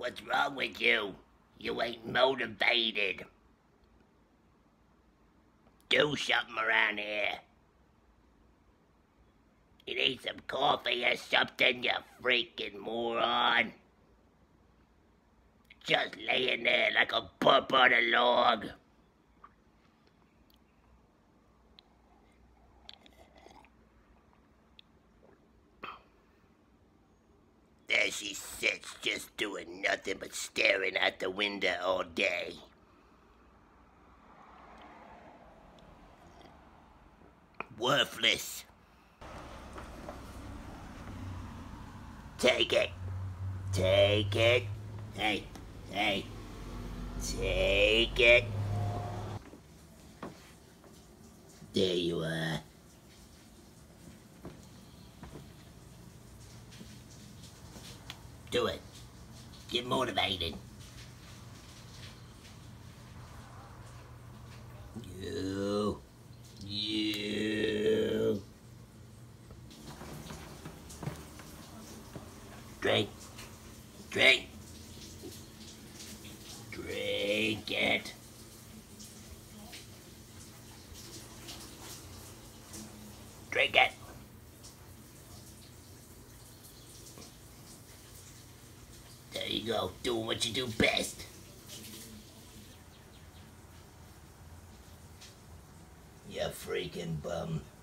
What's wrong with you? You ain't motivated. Do something around here. You need some coffee or something, you freaking moron. Just laying there like a pup on a log. There she sits, just doing nothing but staring out the window all day. Worthless. Take it. Take it. Hey, hey. Take it. There you are. Do it. Get motivated. You. Drink. Drink. Drink it. Drink it. There you go, doing what you do best. You freaking bum.